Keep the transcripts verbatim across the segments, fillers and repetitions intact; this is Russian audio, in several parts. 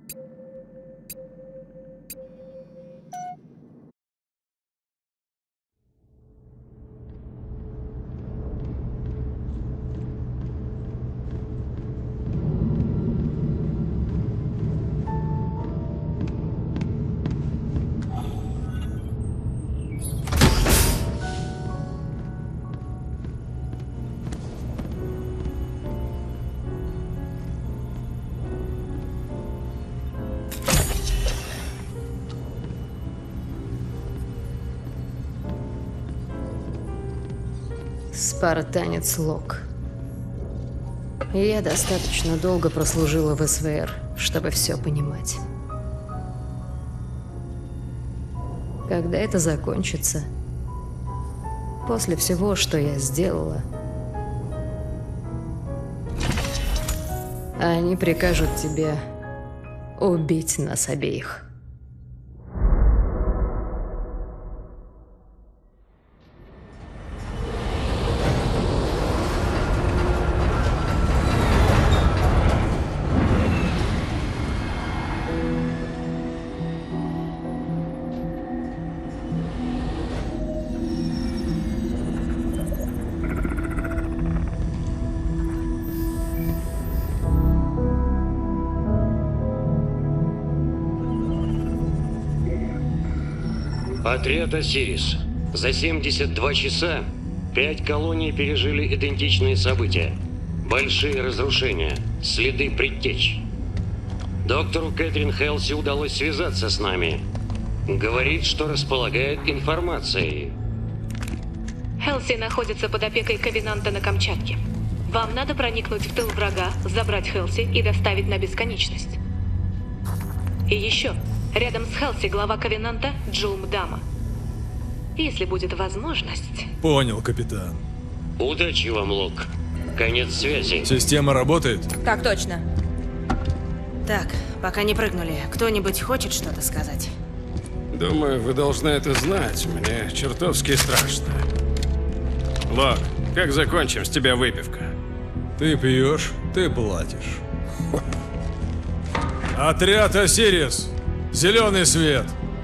Спартанец Лок. Я достаточно долго прослужила в эс вэ эр, чтобы все понимать. Когда это закончится, после всего, что я сделала, они прикажут тебе убить нас обеих. Отряд Осирис. За семьдесят два часа пять колоний пережили идентичные события. Большие разрушения, следы предтеч. Доктору Кэтрин Хелси удалось связаться с нами. Говорит, что располагает информацией. Хелси находится под опекой Ковенанта на Камчатке. Вам надо проникнуть в тыл врага, забрать Хелси и доставить на бесконечность. И еще, рядом с Хелси глава Ковенанта Джул Мдама. Если будет возможность... Понял, капитан. Удачи вам, Лок. Конец связи. Система работает? Так точно. Так, пока не прыгнули, кто-нибудь хочет что-то сказать? Думаю, вы должны это знать. Мне чертовски страшно. Лок, как закончим, с тебя выпивка. Ты пьешь, ты платишь. Отряд Осирис! Зеленый свет!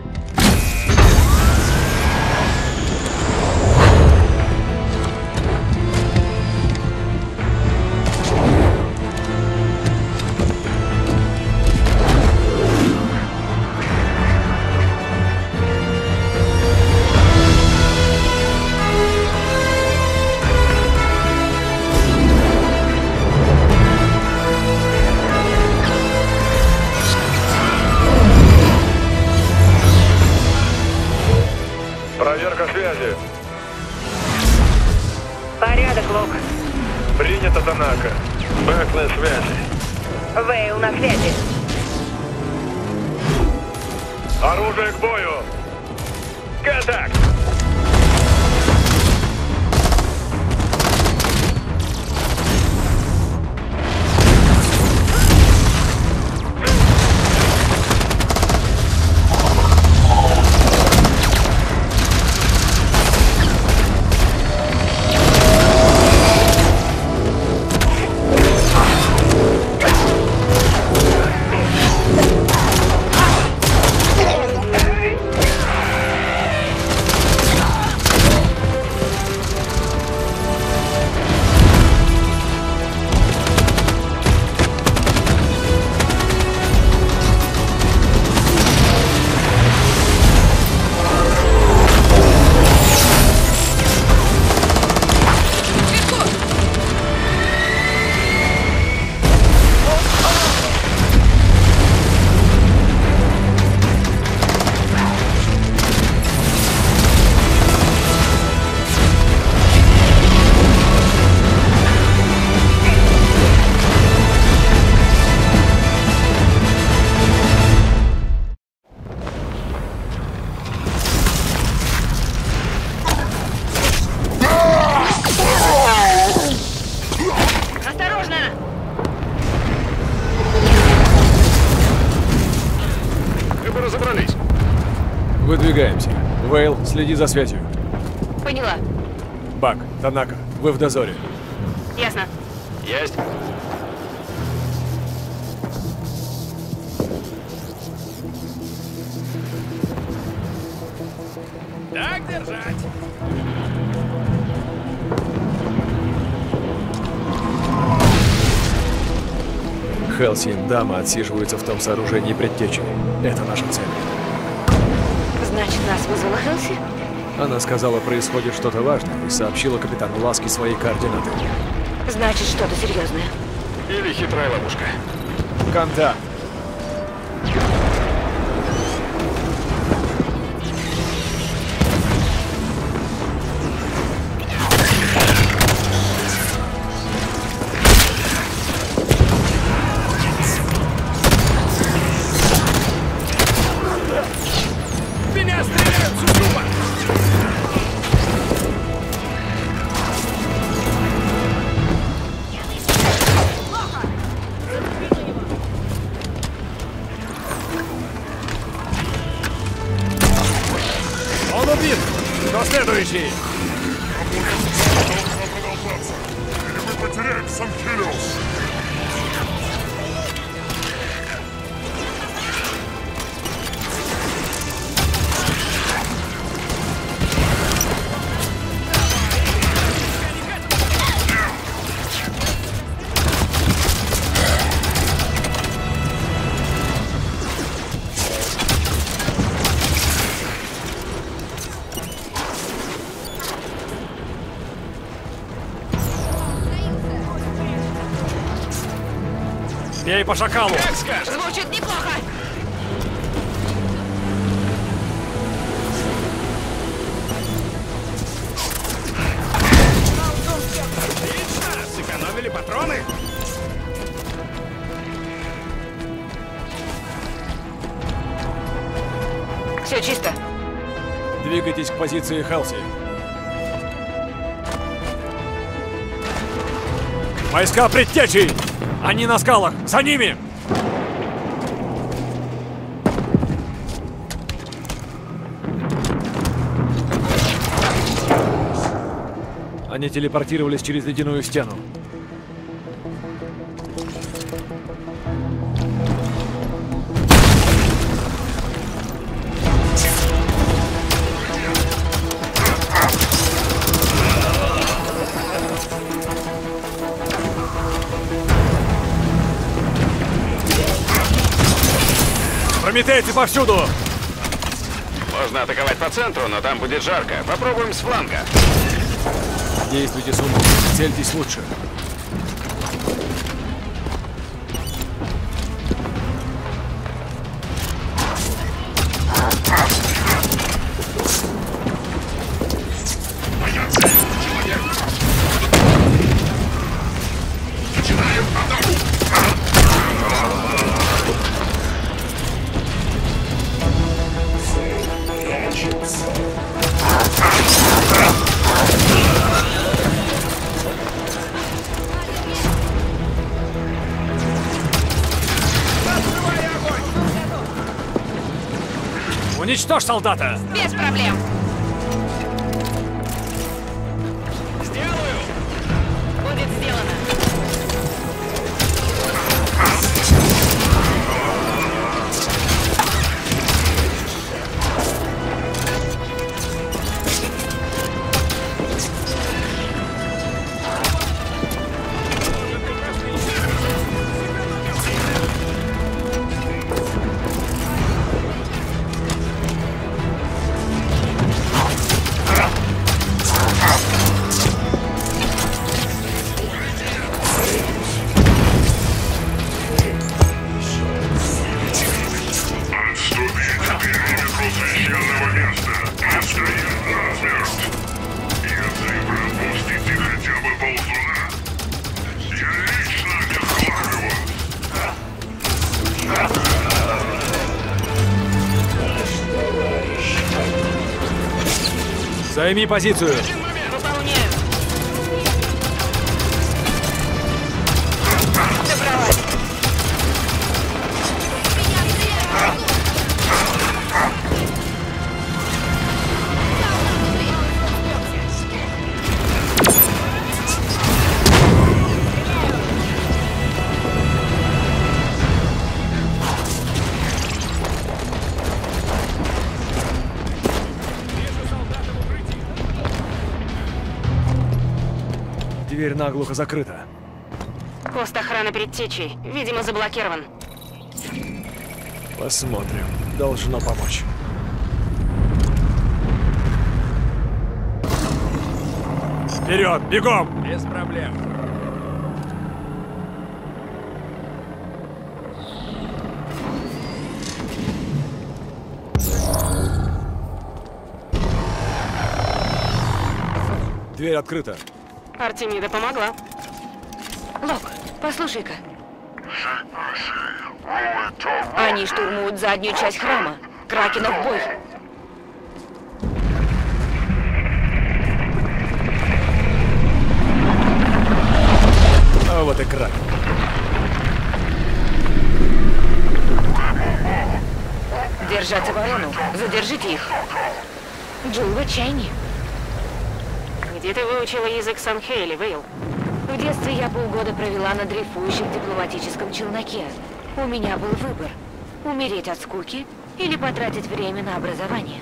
Проверка связи. Порядок, Лок. Принято, Танака. Бэк на связи. Вейл на связи. Оружие к бою. Контакт! Выдвигаемся. Вейл, следи за связью. Поняла. Бак, Танака, вы в дозоре. Ясно. Есть. Так держать. Хелси и Дама отсиживаются в том сооружении предтечи. Это наша цель. Значит, нас вызвала Хелси? Она сказала, происходит что-то важное, и сообщила капитану Ласки свои координаты. Значит, что-то серьезное. Или хитрая ловушка. Контакт. Меня стреляют, Сузума! Он убит! Кто следующий? Мы потеряем Сан-Хелиос. Бей по шакалу! Как скажешь. Звучит неплохо. Отлично! Сэкономили патроны? Все чисто. Двигайтесь к позиции Хелси. Войска предтечи! Они на скалах! За ними! Они телепортировались через ледяную стену. Прометейцы повсюду! Можно атаковать по центру, но там будет жарко. Попробуем с фланга. Действуйте с умом, цельтесь лучше. Уничтожь солдата! Без проблем. Сделаю! Будет сделано. Займи позицию! Выполняю. Добралась. Дверь наглухо закрыта. Пост охраны предтечей. Видимо, заблокирован. Посмотрим. Должно помочь. Вперед! Бегом! Без проблем. Дверь открыта. Артемида помогла. Лок, послушай-ка. Они штурмуют заднюю часть храма. Кракена в бой. А вот и крак. Держать оборону. Задержите их. Джул в отчаянии. Где ты выучила язык Сан-Хейли, Вейл? В детстве я полгода провела на дрейфующем дипломатическом челноке. У меня был выбор. Умереть от скуки или потратить время на образование.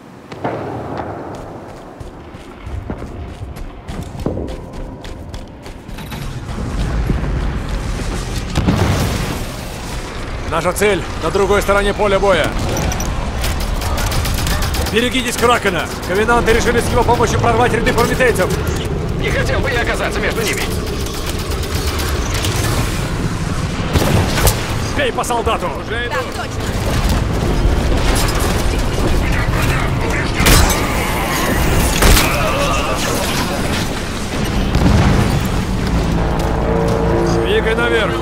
Наша цель на другой стороне поля боя. Берегитесь Кракена! Ковенанты решили с его помощью прорвать ряды прометейцев! Не хотел бы я оказаться между ними. Бей по солдату! Уже иду. Так точно! Двигай наверх!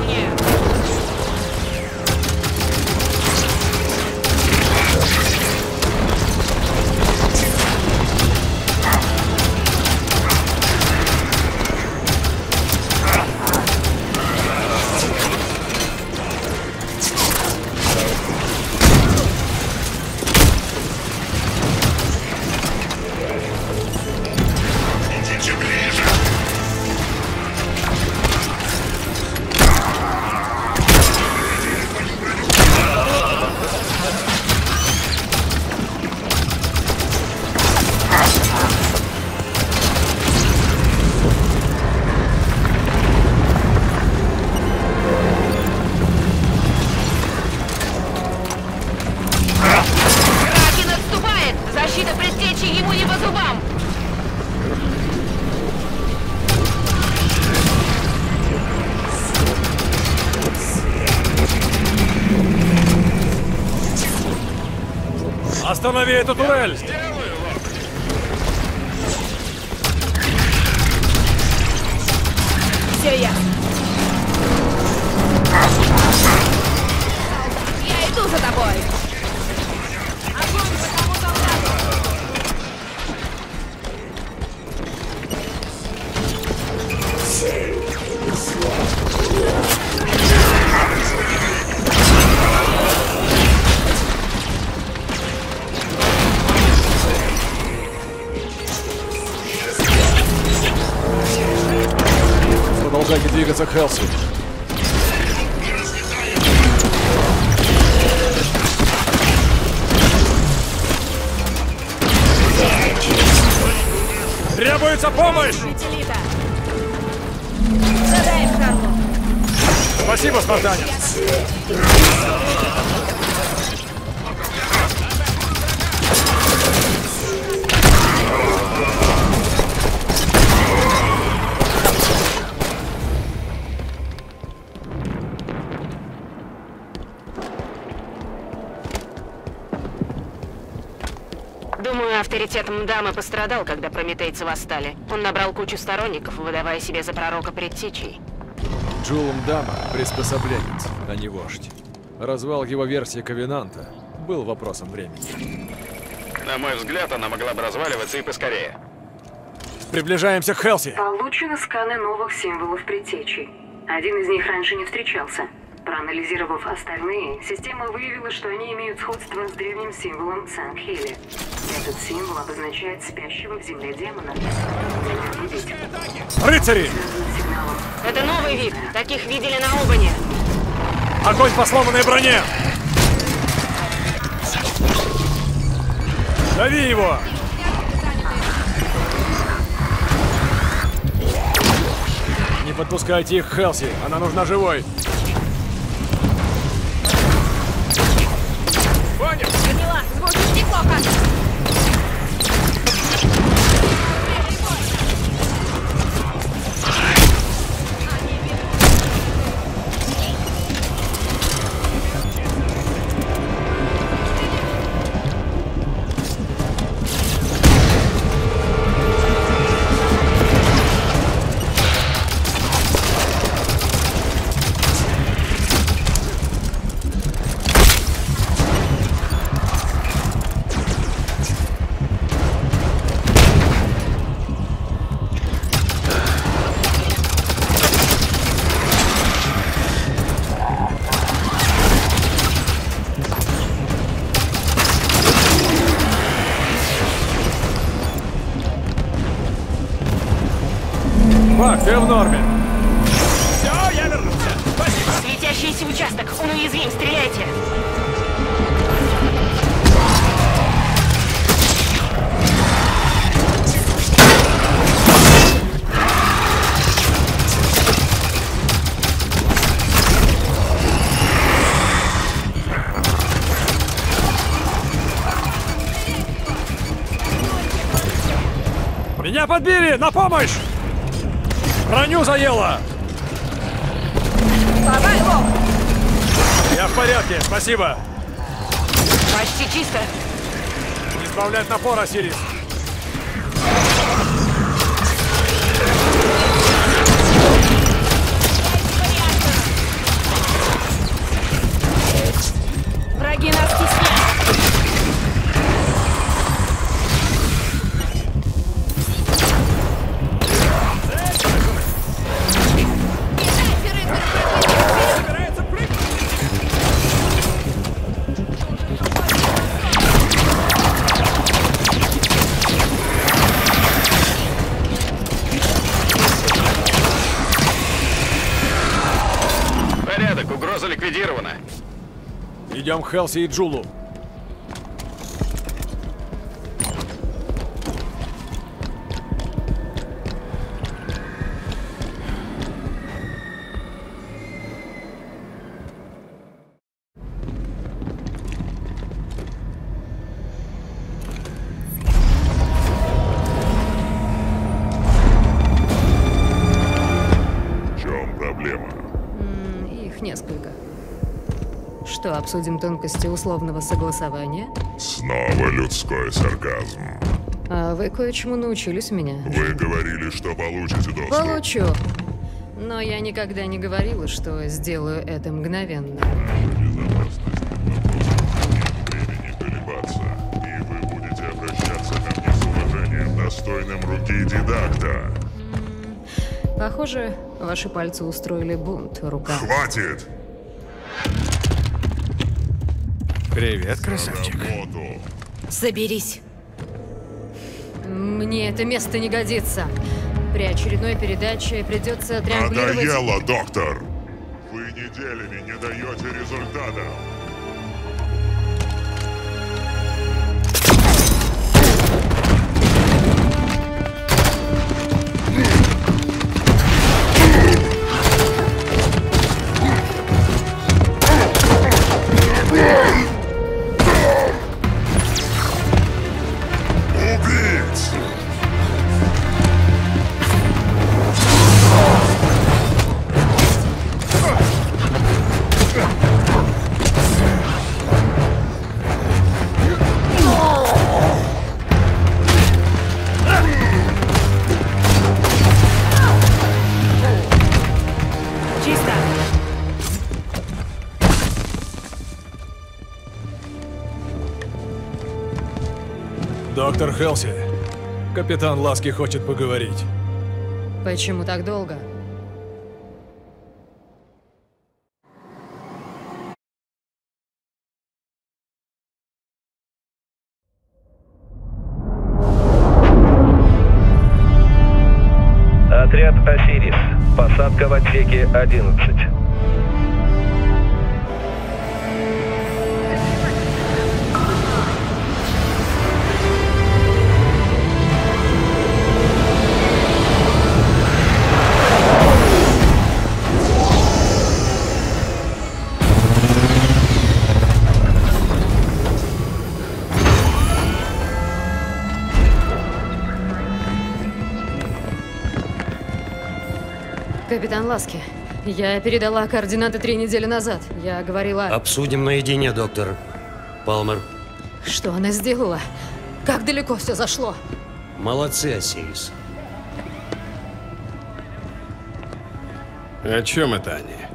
Останови эту турель! Все ясно. Я иду за тобой. Огонь по тому солдату. Продолжайте двигаться к Хелси. Требуется помощь! Задаем Карлу. Спасибо, спартанец! Думаю, авторитет Мдамы пострадал, когда прометейцы восстали. Он набрал кучу сторонников, выдавая себя за пророка предтечей. Джул Мдама — приспособленец, а не вождь. Развал его версии Ковенанта был вопросом времени. На мой взгляд, она могла бы разваливаться и поскорее. Приближаемся к Хелси! Получены сканы новых символов предтечи. Один из них раньше не встречался. Проанализировав остальные, система выявила, что они имеют сходство с древним символом Сан-Хейли. Этот символ обозначает спящего в земле демона. Рыцари! Это новый вид. Таких видели на Обане. Огонь по сломанной броне! Дави его! подпускайте их к Хелси. Она нужна живой. Понял? Поняла. Звучит неплохо. Мак, ты в норме. Все, я вернулся. Спасибо. Светящийся участок. Он уязвим. Стреляйте. Меня подбили! На помощь! Броню заело! Давай, Лок! Я в порядке, спасибо! Почти чисто. Не сбавлять напор, Осирис! Враги нас стесняют. Порядок, угроза ликвидирована. Идем к Хелси и Джулу. В чем проблема? М, Их несколько. Что, обсудим тонкости условного согласования? Снова людской сарказм. А вы кое-чему научились у меня. Вы говорили, что получите доступ. Получу. Но я никогда не говорила, что сделаю это мгновенно. Безопасность времени колебаться, и вы будете обращаться ко мне с уважением, достойным руки дидакта. Похоже, ваши пальцы устроили бунт рука. Хватит! Привет, красавчик. Работу. Соберись. Мне это место не годится. При очередной передаче придется триангулировать... Надоело, доктор! Вы неделями не даете результатов. Убить! Чисто. Доктор Хелси, капитан Ласки хочет поговорить. Почему так долго? Отряд «Осирис». Посадка в отсеке одиннадцать. Капитан Ласки, я передала координаты три недели назад. Я говорила... Обсудим наедине, доктор Палмер. Что она сделала? Как далеко все зашло? Молодцы, Осирис. О чем это они?